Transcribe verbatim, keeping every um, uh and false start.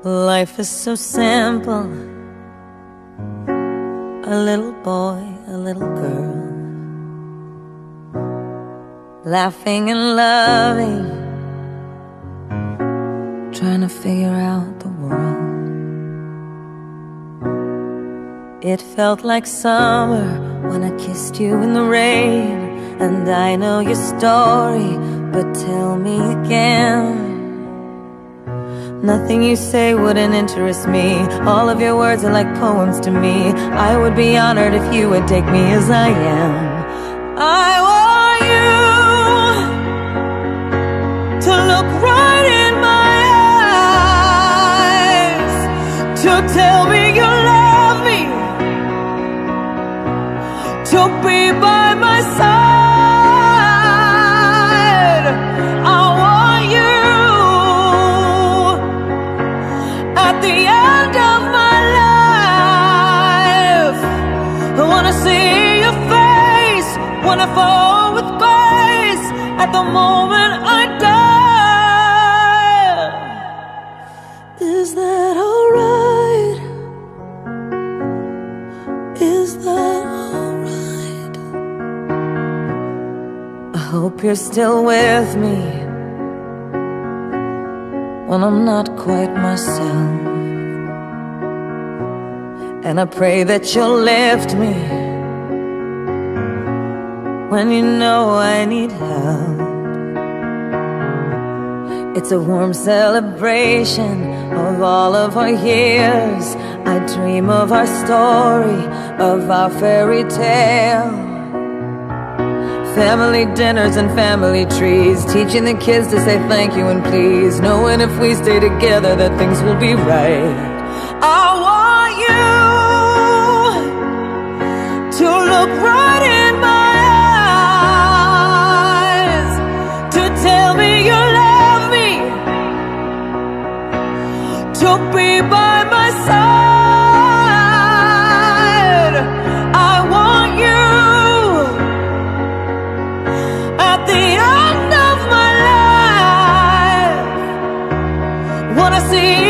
Life is so simple. A little boy, a little girl, laughing and loving, trying to figure out the world. It felt like summer when I kissed you in the rain. And I know your story, but tell me again. Nothing you say wouldn't interest me. All of your words are like poems to me. I would be honored if you would take me as I am. I want you to look right in my eyes, to tell me you love me, to be by my side. I want you at the end of my life. I wanna see your face, wanna fall with grace at the moment I die. Is that alright? Is that alright? I hope you're still with me when I'm not quite myself. And I pray that you'll lift me when you know I need help. It's a warm celebration of all of our years. I dream of our story, of our fairy tale. Family dinners and family trees, teaching the kids to say thank you and please, knowing if we stay together that things will be right. I want you to look right in my eyes, to tell me you love me, to be by my side. I want you at the end of my life. Wanna see